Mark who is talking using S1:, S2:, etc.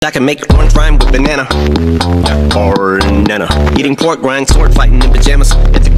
S1: I can make orange rhyme with banana or nana. Eating pork rind, sword fighting in pajamas. It's a